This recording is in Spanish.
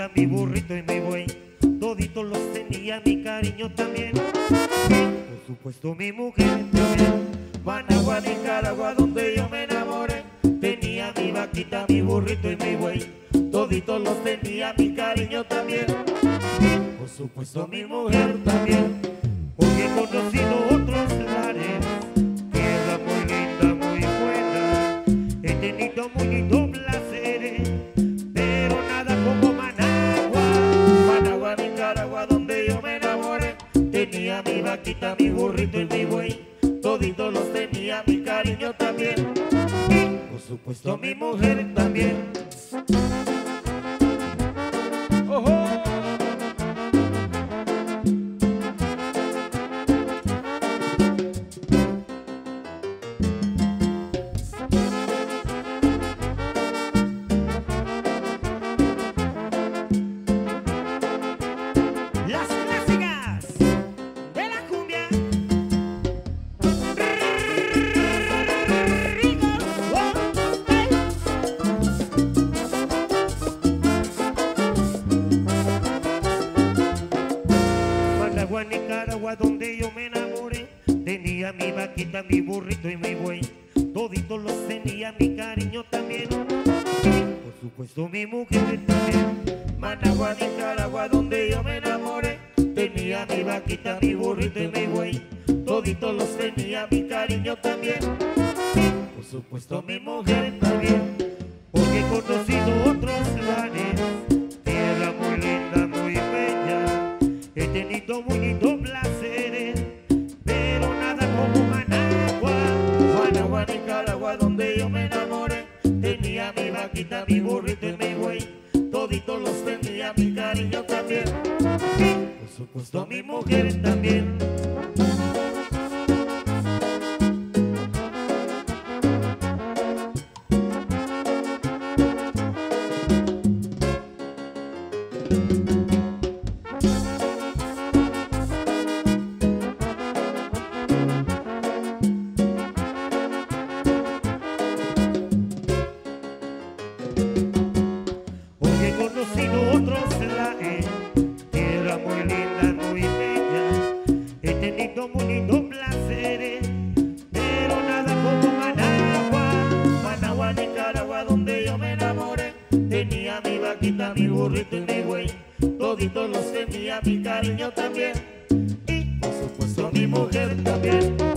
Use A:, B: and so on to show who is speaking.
A: vaquita, mi burrito y mi buey, toditos los tenía, mi cariño también. Por supuesto mi mujer también. Managua, Nicaragua, donde yo me enamoré, tenía mi vaquita, mi burrito y mi buey, toditos los tenía, mi cariño también. Por supuesto mi mujer también, porque he conocido otros lares, tierra muy linda, muy buena, he tenido muy lindos placeres, pero nada como Managua. Managua, Nicaragua, donde yo me enamoré, tenía mi vaquita, mi burrito y mi buey, toditos los tenía, mi cariño también. Por supuesto mi mujer también. ¡Ojo! Las clásicas de la cumbia. Managua, Nicaragua, donde yo me enamoré, tenía mi vaquita, mi burrito y mi buey, toditos los tenía, mi cariño también. Por supuesto mi mujer también. Managua, Nicaragua, donde yo me enamoré, tenía mi vaquita, mi burrito y mi buey, toditos los tenía, mi cariño también. Por supuesto mi mujer también, porque he conocido otros lares, tierra muy linda, muy bella, he tenido muy lindos placeres, pero nada como Managua. Managua, Nicaragua, donde yo me enamoré, tenía mi vaquita, mi burrito y mi buey, toditos los tenía, mi cariño también. Por supuesto mi mujer también. Porque he conocido otros lares, tierra muy linda, muy bella, he tenido muy lindos placeres, pero nada como Managua. Managua, Nicaragua, donde yo me enamoré, tenía mi vaquita, mi burrito y mi buey, toditos los tenía, mi cariño también. Y por supuesto mi mujer también.